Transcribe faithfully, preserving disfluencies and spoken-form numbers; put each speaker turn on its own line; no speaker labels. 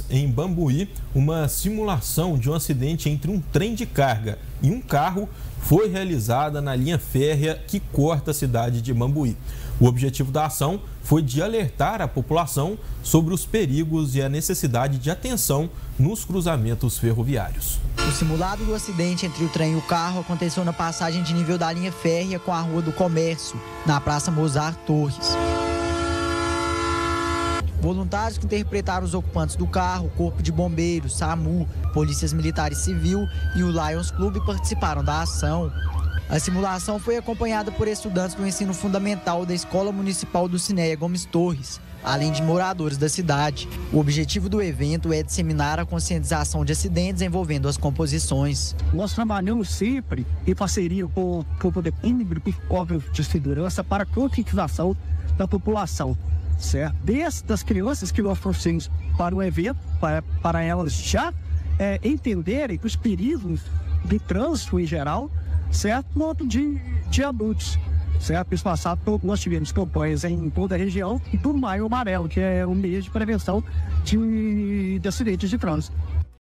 em Bambuí, uma simulação de um acidente entre um trem de carga e um carro foi realizada na linha férrea que corta a cidade de Bambuí. O objetivo da ação foi de alertar a população sobre os perigos e a necessidade de atenção nos cruzamentos ferroviários.
O simulado do acidente entre o trem e o carro aconteceu na passagem de nível da linha férrea com a Rua do Comércio, na Praça Mozart Torres. Voluntários que interpretaram os ocupantes do carro, Corpo de Bombeiros, SAMU, Polícias Militares Civil e o Lions Club participaram da ação. A simulação foi acompanhada por estudantes do ensino fundamental da Escola Municipal do Cinéia Gomes Torres, além de moradores da cidade. O objetivo do evento é disseminar a conscientização de acidentes envolvendo as composições.
Nós trabalhamos sempre em parceria com o poder público e corpos de segurança para a conscientização da população, certo? Desde as crianças que nós trouxemos para o evento, para, para elas já é, entenderem os perigos de trânsito em geral, certo? Quanto de, de adultos, certo? Mês passado nós tivemos campanhas em toda a região e do Maio Amarelo, que é um mês de prevenção de, de acidentes de trânsito.